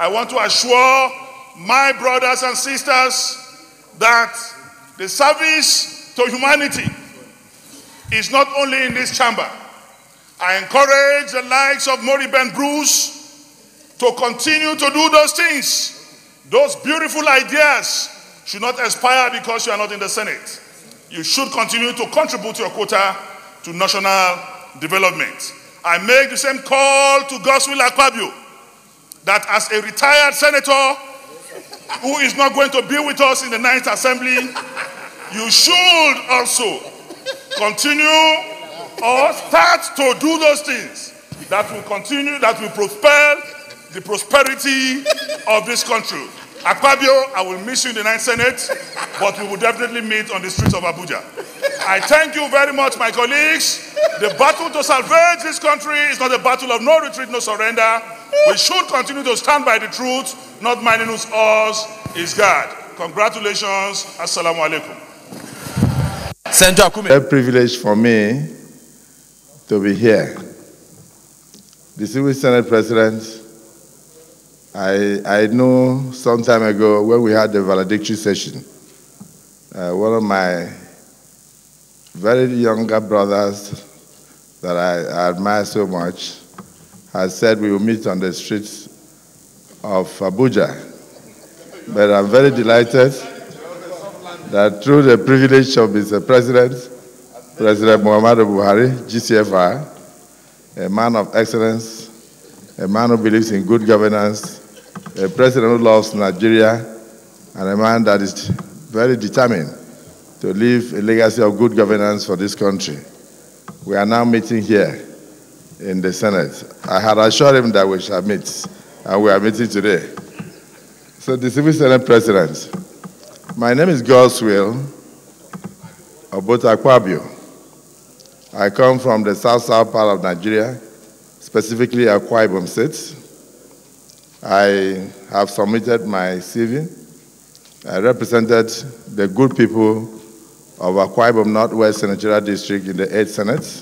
I want to assure my brothers and sisters that the service to humanity is not only in this chamber. I encourage the likes of Moribund Bruce to continue to do those things. Those beautiful ideas should not expire because you are not in the Senate. You should continue to contribute your quota to national development. I make the same call to Godswill Akpabio that as a retired senator who is not going to be with us in the 9th Assembly, you should also continue or start to do those things that will continue, that will propel the prosperity of this country. Akpabio, I will miss you in the 9th Senate, but we will definitely meet on the streets of Abuja. I thank you very much, my colleagues. The battle to salvage this country is not a battle of no retreat, no surrender. We should continue to stand by the truth, not minding whose ours is God. Congratulations. Assalamu alaikum. Senator Akume. A privilege for me to be here. Distinguished Senate President, I know some time ago when we had the valedictory session, one of my very younger brothers that I admire so much has said we will meet on the streets of Abuja. But I'm very delighted that through the privilege of Mr. President, President Muhammadu Buhari, GCFR, a man of excellence, a man who believes in good governance, a president who loves Nigeria, and a man that is very determined to leave a legacy of good governance for this country. We are now meeting here in the Senate. I had assured him that we shall meet, and we are meeting today. So, distinguished Senate President, my name is Godswill Akpabio. I come from the south-south part of Nigeria, specifically Akwa Ibom State. I have submitted my CV. I represented the good people of Akwa Ibom Northwest Senatorial District in the 8th Senate.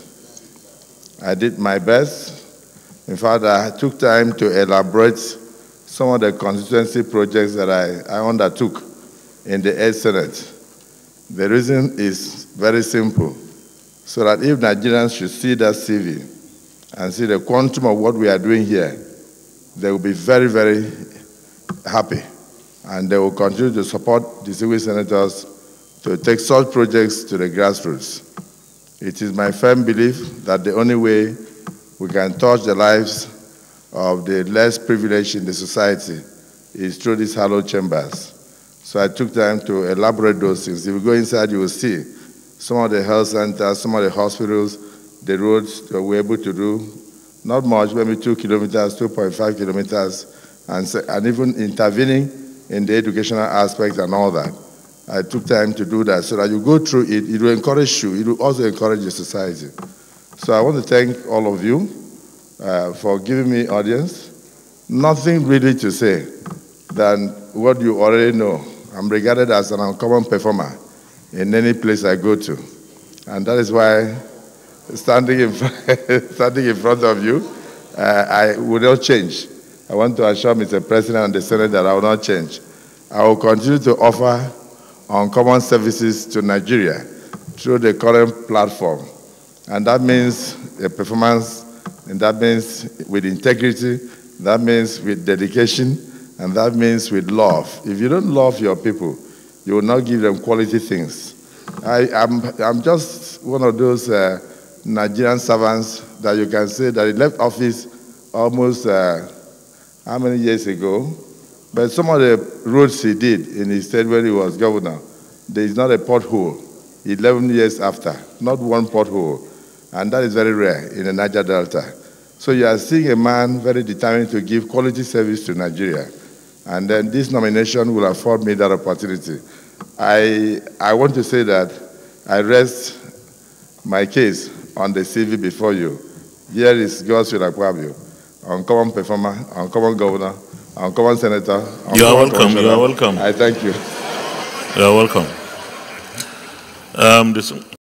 I did my best. In fact, I took time to elaborate some of the constituency projects that I undertook in the 8th Senate. The reason is very simple, so that if Nigerians should see that CV and see the quantum of what we are doing here, they will be very, very happy, and they will continue to support distinguished senators to take such projects to the grassroots. It is my firm belief that the only way we can touch the lives of the less privileged in the society is through these hallowed chambers. So I took time to elaborate those things. If you go inside, you will see some of the health centers, some of the hospitals, the roads that we're able to do, not much, maybe 2 kilometers, 2.5 kilometers, and even intervening in the educational aspect and all that. I took time to do that so that you go through it, it will encourage you, it will also encourage the society. So I want to thank all of you for giving me audience. Nothing really to say than what you already know. I'm regarded as an uncommon performer in any place I go to. And that is why standing in front of you, I will not change. I want to assure Mr. President and the Senate that I will not change. I will continue to offer uncommon services to Nigeria through the current platform. And that means a performance, and that means with integrity, that means with dedication, and that means with love. If you don't love your people, you will not give them quality things. I'm just one of those Nigerian servants that you can say that he left office almost how many years ago? But some of the roads he did in his state when he was governor, there is not a pothole 11 years after, not one pothole. And that is very rare in the Niger Delta. So you are seeing a man very determined to give quality service to Nigeria. And then this nomination will afford me that opportunity. I want to say that I rest my case on the CV before you. Here is Godswill Akpabio, uncommon performer, uncommon governor, uncommon senator. You are welcome. You are welcome. I thank you. You are welcome.